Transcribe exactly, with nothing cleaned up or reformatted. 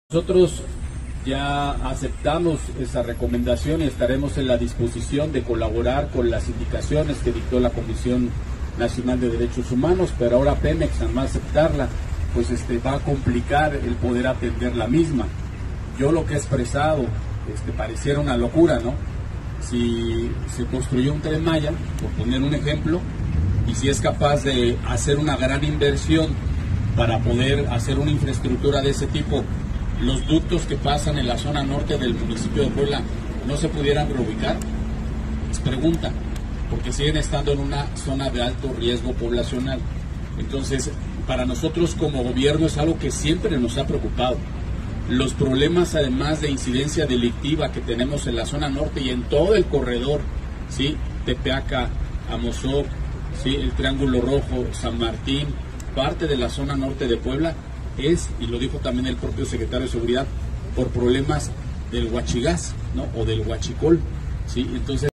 Nosotros ya aceptamos esa recomendación y estaremos en la disposición de colaborar con las indicaciones que dictó la Comisión Nacional de Derechos Humanos, pero ahora Pemex, al no aceptarla, pues este, va a complicar el poder atender la misma. Yo lo que he expresado, este, pareciera una locura, ¿no? Si se construyó un Tren Maya, por poner un ejemplo, y si es capaz de hacer una gran inversión para poder hacer una infraestructura de ese tipo, los ductos que pasan en la zona norte del municipio de Puebla no se pudieran reubicar. Es pregunta, porque siguen estando en una zona de alto riesgo poblacional. Entonces, para nosotros como gobierno es algo que siempre nos ha preocupado. Los problemas, además de incidencia delictiva que tenemos en la zona norte y en todo el corredor, ¿sí? Tepeaca, Amozoc, ¿sí? El Triángulo Rojo, San Martín, parte de la zona norte de Puebla, es, y lo dijo también el propio secretario de Seguridad, por problemas del huachigás, ¿no? O del huachicol, ¿sí? Entonces